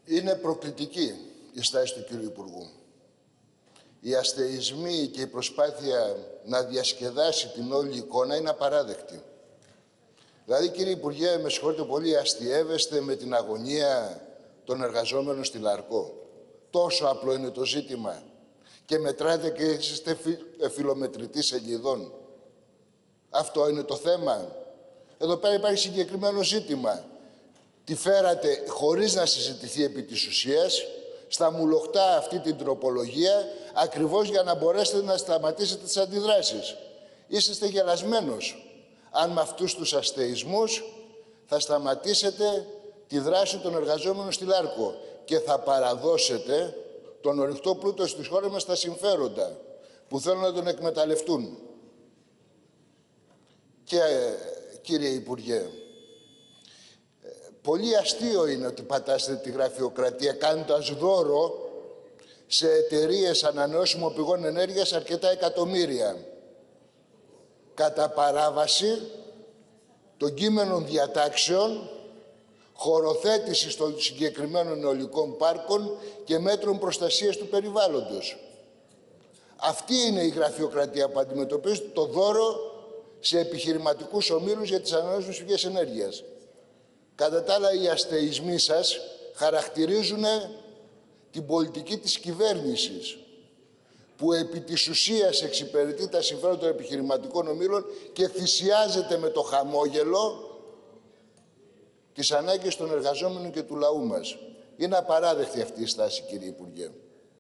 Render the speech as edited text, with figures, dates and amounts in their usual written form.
Είναι προκλητική η στάση του κύριου Υπουργού. Οι αστεισμοί και η προσπάθεια να διασκεδάσει την όλη εικόνα είναι απαράδεκτη. Δηλαδή, κύριε Υπουργέ, με συγχωρείτε πολύ, αστιεύεστε με την αγωνία των εργαζόμενων στη Λαρκό. Τόσο απλό είναι το ζήτημα. Και μετράτε και είστε φιλομετρητής σελιδών. Αυτό είναι το θέμα. Εδώ πέρα υπάρχει συγκεκριμένο ζήτημα. Τη φέρατε χωρίς να συζητηθεί επί της ουσίας, στα μουλοχτά αυτή την τροπολογία, ακριβώς για να μπορέσετε να σταματήσετε τις αντιδράσεις. Είσαστε γελασμένος. Αν με αυτούς τους αστεισμούς θα σταματήσετε τη δράση των εργαζόμενων στη Λάρκο και θα παραδώσετε τον ορυκτό πλούτο στις χώρες μας στα συμφέροντα που θέλουν να τον εκμεταλλευτούν. Και κύριε Υπουργέ, πολύ αστείο είναι ότι πατάσετε τη γραφειοκρατία κάνοντας δώρο σε εταιρείες ανανεώσιμων πηγών ενέργειας αρκετά εκατομμύρια. Κατά παράβαση των κείμενων διατάξεων χωροθέτησης των συγκεκριμένων αιωλικών πάρκων και μέτρων προστασίας του περιβάλλοντος. Αυτή είναι η γραφειοκρατία που αντιμετωπίζει το δώρο σε επιχειρηματικούς ομίλους για τις ανανεώσιμες πηγές ενέργειας. Κατά τα άλλα, οι αστεισμοί σας χαρακτηρίζουν την πολιτική της κυβέρνησης, που επί της ουσίας εξυπηρετεί τα συμφέροντα των επιχειρηματικών ομίλων και θυσιάζεται με το χαμόγελο τις ανάγκες των εργαζόμενων και του λαού μας. Είναι απαράδεκτη αυτή η στάση, κύριε Υπουργέ.